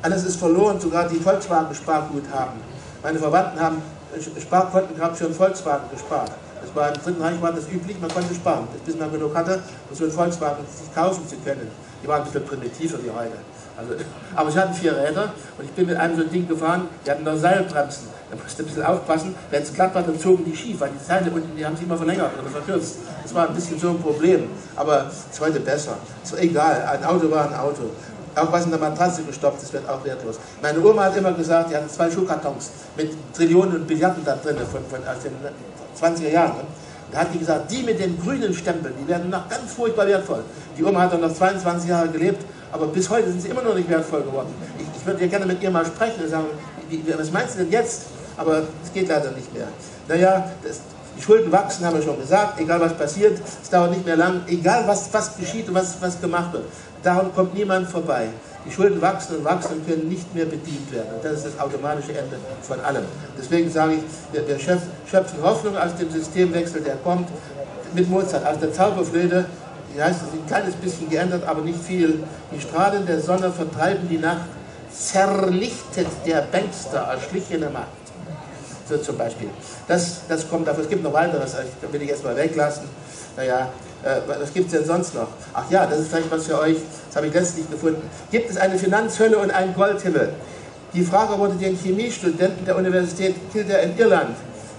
Alles ist verloren, sogar die Volkswagen-Sparguthaben. Meine Verwandten haben Sparkonten gehabt für einen Volkswagen gespart. Das war im Dritten Reich war das üblich, man konnte sparen, bis man genug hatte, um so einen Volkswagen sich kaufen zu können. Die waren ein bisschen primitiver wie heute. Also, aber sie hatten 4 Räder und ich bin mit einem so ein Ding gefahren, die hatten noch Seilbremsen. Da musste ein bisschen aufpassen, wenn es glatt war, dann zogen die schief, weil die Seile unten, die haben sich immer verlängert oder verkürzt. Das war ein bisschen so ein Problem, aber es ist heute besser. Es war egal, ein Auto war ein Auto. Auch was in der Matratze gestopft ist, wird auch wertlos. Meine Oma hat immer gesagt, die hatte 2 Schuhkartons mit Trillionen und Billiarden da drin, aus den 20er Jahren. Da hat die gesagt, die mit den grünen Stempeln, die werden noch ganz furchtbar wertvoll. Die Oma hat dann noch 22 Jahre gelebt, aber bis heute sind sie immer noch nicht wertvoll geworden. Ich würde ja gerne mit ihr mal sprechen und sagen, was meinst du denn jetzt? Aber es geht leider nicht mehr. Naja, die Schulden wachsen, haben wir schon gesagt, egal was passiert, es dauert nicht mehr lang, egal was geschieht und was gemacht wird. Darum kommt niemand vorbei. Die Schulden wachsen und wachsen und können nicht mehr bedient werden. Und das ist das automatische Ende von allem. Deswegen sage ich, wir schöpfen Hoffnung aus dem Systemwechsel, der kommt mit Mozart. Aus der Zauberflöte, die heißt, es ist ein kleines bisschen geändert, aber nicht viel. Die Strahlen der Sonne vertreiben die Nacht, zerlichtet der Bankster erschlichene Macht. So zum Beispiel. Das kommt davon. Es gibt noch weiteres, das will ich jetzt mal weglassen. Naja, was gibt es denn sonst noch? Ach ja, das ist vielleicht was für euch, das habe ich letztlich gefunden. Gibt es eine Finanzhölle und einen Goldhimmel? Die Frage wurde den Chemiestudenten der Universität Kildare in Irland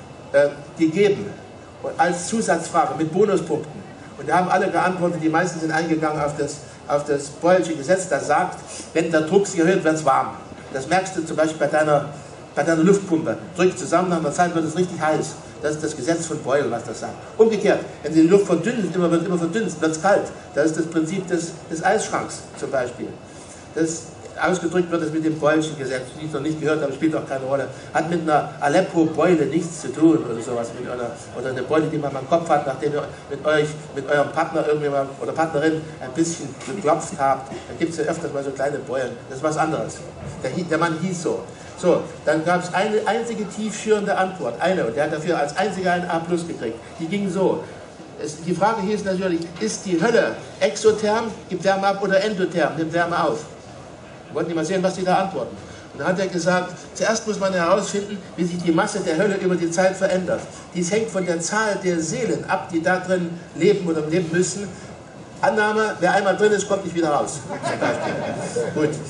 gegeben, als Zusatzfrage mit Bonuspunkten. Und da haben alle geantwortet, die meisten sind eingegangen auf das Boylesche Gesetz, das sagt, wenn der Druck sich erhöht, wird es warm. Das merkst du zum Beispiel bei deiner Luftpumpe. Drückt zusammen, nach einer Zeit wird es richtig heiß. Das ist das Gesetz von Boyle, was das sagt. Umgekehrt, wenn Sie die Luft verdünnen, wird immer verdünnt, wird es kalt. Das ist das Prinzip des Eisschranks zum Beispiel. Ausgedrückt wird es mit dem Boyleschen Gesetz, die ich noch nicht gehört habe, spielt auch keine Rolle. Hat mit einer Aleppo-Beule nichts zu tun oder sowas. Oder eine Beule, die man am Kopf hat, nachdem ihr mit eurem Partner oder Partnerin ein bisschen geklopft habt. Da gibt es ja öfters mal so kleine Beulen. Das ist was anderes. Der Mann hieß so. So, dann gab es eine einzige tiefschürende Antwort, und der hat dafür als einziger ein A+ gekriegt. Die ging so. Die Frage hieß natürlich, ist die Hölle exotherm, gibt Wärme ab, oder endotherm, nimmt Wärme auf? Wir wollten mal sehen, was die da antworten. Und da hat er gesagt, zuerst muss man herausfinden, wie sich die Masse der Hölle über die Zeit verändert. Dies hängt von der Zahl der Seelen ab, die da drin leben oder leben müssen. Annahme, wer einmal drin ist, kommt nicht wieder raus. Zum Beispiel. Gut.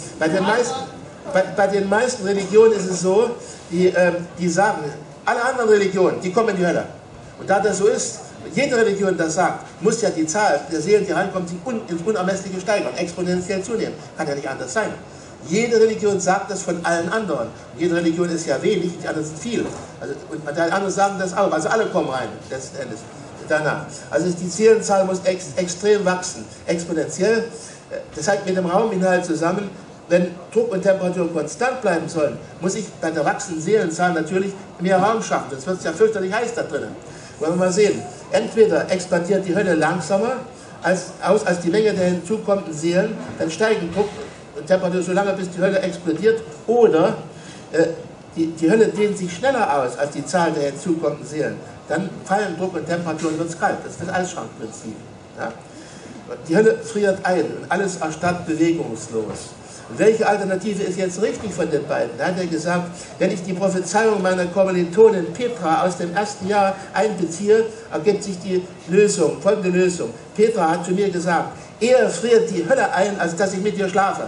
Bei den meisten Religionen ist es so, die sagen, alle anderen Religionen, die kommen in die Hölle. Und da das so ist, jede Religion das sagt, muss ja die Zahl der Seelen, die reinkommen, sich ins Unermessliche steigern, exponentiell zunehmen. Kann ja nicht anders sein. Jede Religion sagt das von allen anderen. Und jede Religion ist ja wenig, die anderen sind viel. Und die anderen sagen das auch. Also alle kommen rein, letzten Endes. Danach. Also die Seelenzahl muss extrem wachsen, exponentiell. Das hängt mit dem Rauminhalt zusammen. Wenn Druck und Temperatur konstant bleiben sollen, muss ich bei der wachsenden Seelenzahl natürlich mehr Raum schaffen. Sonst wird es ja fürchterlich heiß da drinnen. Wollen wir mal sehen. Entweder expandiert die Hölle langsamer als die Menge der hinzukommenden Seelen, dann steigen Druck und Temperatur so lange, bis die Hölle explodiert, oder die Hölle dehnt sich schneller aus als die Zahl der hinzukommenden Seelen. Dann fallen Druck und Temperatur und wird es kalt. Das ist das Eisschrankprinzip. Ja? Die Hölle friert ein und alles erstarrt bewegungslos. Welche Alternative ist jetzt richtig von den beiden? Da hat er gesagt, wenn ich die Prophezeiung meiner Kommilitonin Petra aus dem ersten Jahr einbeziehe, ergibt sich die Lösung, folgende Lösung. Petra hat zu mir gesagt, eher friert die Hölle ein, als dass ich mit ihr schlafe.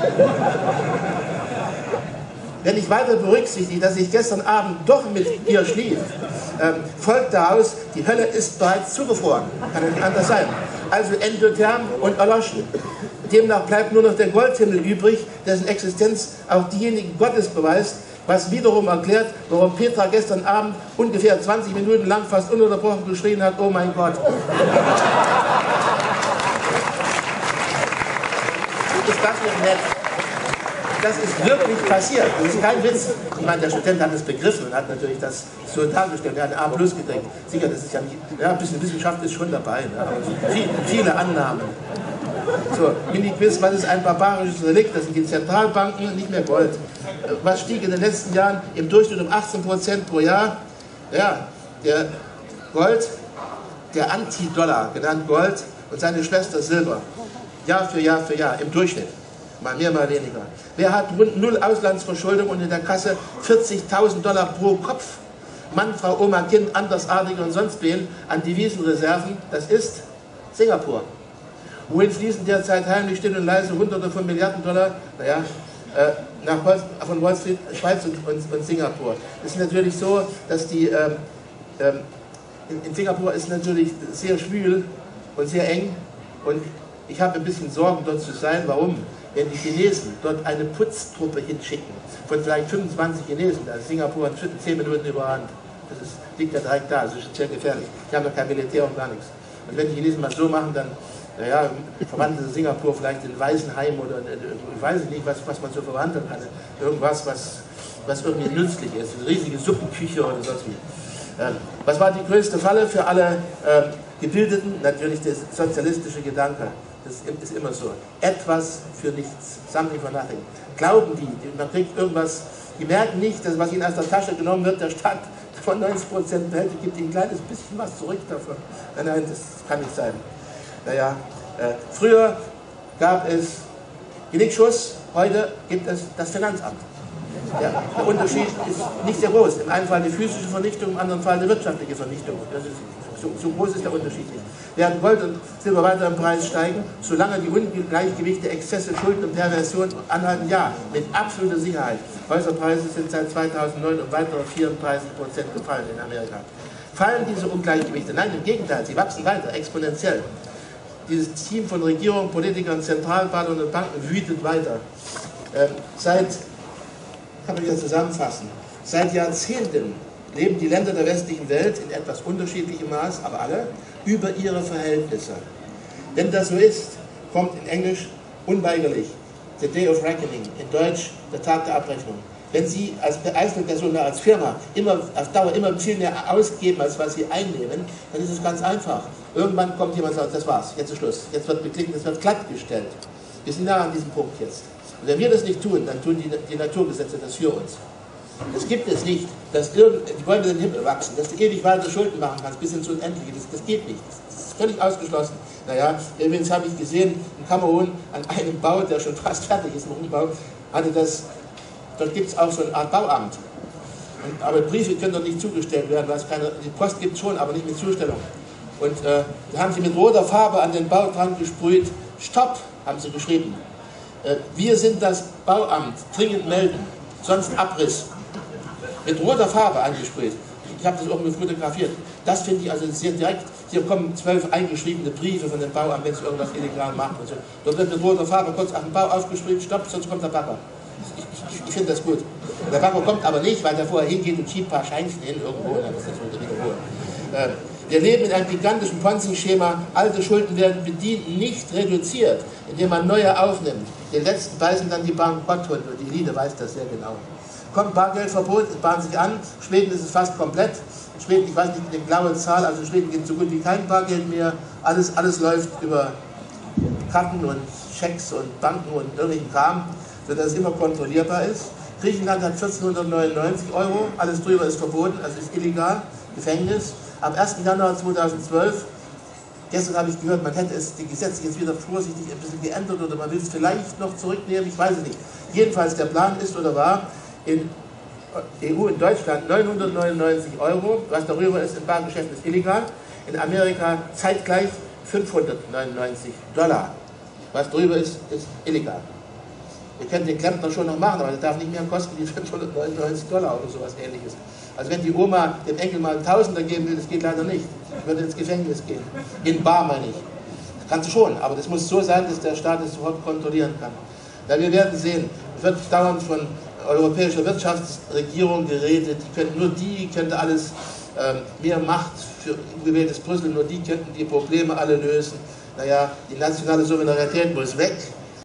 Wenn ich weiter berücksichtige, dass ich gestern Abend doch mit ihr schlief, folgt daraus, die Hölle ist bereits zugefroren. Kann ja nicht anders sein. Also endotherm und erloschen. Demnach bleibt nur noch der Goldhimmel übrig, dessen Existenz auch diejenigen Gottes beweist, was wiederum erklärt, warum Petra gestern Abend ungefähr 20 Minuten lang fast ununterbrochen geschrien hat, oh mein Gott. Ist das nicht nett? Das ist wirklich passiert. Das ist kein Witz. Ich meine, der Student hat es begriffen und hat natürlich das so dargestellt. Er hat ein A+ gekriegt. Sicher, das ist ja nicht. Ja, ein bisschen Wissenschaft ist schon dabei. Ne? Aber viele Annahmen. So, Mini-Quiz, was ist ein barbarisches Relikt? Das sind die Zentralbanken, nicht mehr Gold. Was stieg in den letzten Jahren im Durchschnitt um 18% pro Jahr? Ja, der Gold, der Anti-Dollar, genannt Gold, und seine Schwester Silber. Jahr für Jahr für Jahr, im Durchschnitt. Mal mehr, mal weniger. Wer hat rund 0 Auslandsverschuldung und in der Kasse $40.000 pro Kopf? Mann, Frau, Oma, Kind, Andersartige und sonst wen an Devisenreserven? Das ist Singapur. Wohin fließen derzeit heimlich, still und leise Hunderte von Milliarden Dollar? Naja, von Wall Street, Schweiz und Singapur. Es ist natürlich so, dass die, in Singapur ist natürlich sehr schwül und sehr eng und ich habe ein bisschen Sorgen, dort zu sein. Warum? Wenn die Chinesen dort eine Putztruppe hinschicken, von vielleicht 25 Chinesen, also Singapur hat 10 Minuten überhand, liegt ja direkt da, das ist sehr gefährlich. Die haben doch kein Militär und gar nichts. Und wenn die Chinesen mal so machen, dann naja, verwandeln sie Singapur vielleicht in Waisenheim oder ich weiß nicht, was man so verwandeln kann. Irgendwas, was irgendwie nützlich ist. Eine riesige Suppenküche oder sonst wie. Was war die größte Falle für alle Gebildeten? Natürlich der sozialistische Gedanke. Das ist immer so. Etwas für nichts. Something for nothing. Glauben die, man kriegt irgendwas, die merken nicht, dass was ihnen aus der Tasche genommen wird, der Staat von 90% behält, gibt ihnen ein kleines bisschen was zurück davon. Nein, das kann nicht sein. Naja, früher gab es Genickschuss, heute gibt es das Finanzamt. Ja, der Unterschied ist nicht sehr groß. Im einen Fall die physische Vernichtung, im anderen Fall die wirtschaftliche Vernichtung. Das ist, so groß ist der Unterschied nicht. Während Gold und Silber weiter im Preis steigen, solange die Ungleichgewichte, Exzesse, Schulden und Perversion anhalten, ja, mit absoluter Sicherheit. Häuserpreise sind seit 2009 um weitere 34% gefallen in Amerika. Fallen diese Ungleichgewichte? Nein, im Gegenteil, sie wachsen weiter, exponentiell. Dieses Team von Regierungen, Politikern, Zentralbankern und Banken wütet weiter. Kann man wieder zusammenfassen, seit Jahrzehnten leben die Länder der westlichen Welt in etwas unterschiedlichem Maß, aber alle, über ihre Verhältnisse. Wenn das so ist, kommt in Englisch unweigerlich the day of reckoning, in Deutsch der Tag der Abrechnung. Wenn Sie als Einzelperson oder als Firma auf Dauer immer viel mehr ausgeben, als was Sie einnehmen, dann ist es ganz einfach. Irgendwann kommt jemand und sagt, das war's, jetzt ist Schluss, jetzt wird beklickt, es wird glattgestellt. Wir sind nah an diesem Punkt jetzt. Und wenn wir das nicht tun, dann tun die Naturgesetze das für uns. Es gibt es nicht, dass die Bäume in den Himmel wachsen, dass du ewig weiter Schulden machen kannst, bis ins Unendliche. Das geht nicht. Das ist völlig ausgeschlossen. Naja, übrigens habe ich gesehen, in Kamerun, an einem Bau, der schon fast fertig ist, im Umbau, dort gibt es auch so eine Art Bauamt. Aber Briefe können dort nicht zugestellt werden, weil es keine, die Post gibt es schon, aber nicht mit Zustellung. Und da haben sie mit roter Farbe an den Bau dran gesprüht. Stopp, haben sie geschrieben. Wir sind das Bauamt, dringend melden, sonst Abriss. Mit roter Farbe angesprüht. Ich habe das irgendwie fotografiert. Das finde ich also sehr direkt. Hier kommen 12 eingeschriebene Briefe von dem Bauamt, wenn sie irgendwas illegal machen und so. Dort wird mit roter Farbe kurz auf den Bau aufgesprüht, stopp, sonst kommt der Bagger. Ich finde das gut. Der Bagger kommt aber nicht, weil der vorher hingeht und schiebt ein paar Scheinchen hin irgendwo. Dann ist das wieder Ruhe. Wir leben in einem gigantischen Ponzi-Schema. Alte Schulden werden bedient, nicht reduziert, indem man neue aufnimmt. Den letzten beißen dann die Bankrotthunde. Die Elite weiß das sehr genau. Kommt Bargeldverbot, es bahnt sich an. In Schweden ist es fast komplett. In Schweden, ich weiß nicht die genaue Zahl, also in Schweden gibt es so gut wie kein Bargeld mehr. Alles läuft über Karten und Schecks und Banken und irgendwelchen Kram, sodass es immer kontrollierbar ist. Griechenland hat 1499 €, alles drüber ist verboten, also ist illegal, Gefängnis. Am 1. Januar 2012, gestern habe ich gehört, man hätte die Gesetze jetzt wieder vorsichtig ein bisschen geändert oder man will es vielleicht noch zurücknehmen, ich weiß es nicht. Jedenfalls der Plan ist oder war, in EU, in Deutschland 999 €, was darüber ist im Bankgeschäft ist illegal, in Amerika zeitgleich 599 $. Was drüber ist illegal. Ihr könnt den Klempner schon noch machen, aber das darf nicht mehr kosten wie 599 $ oder sowas Ähnliches. Also wenn die Oma dem Enkel mal einen Tausender geben will, das geht leider nicht. Ich würde ins Gefängnis gehen. In bar meine ich. Das kannst du schon, aber das muss so sein, dass der Staat es sofort kontrollieren kann. Ja, wir werden sehen, es wird dauernd von europäischer Wirtschaftsregierung geredet, die könnte alles, mehr Macht für gewähltes Brüssel, nur die könnten die Probleme alle lösen. Naja, die nationale Souveränität muss weg.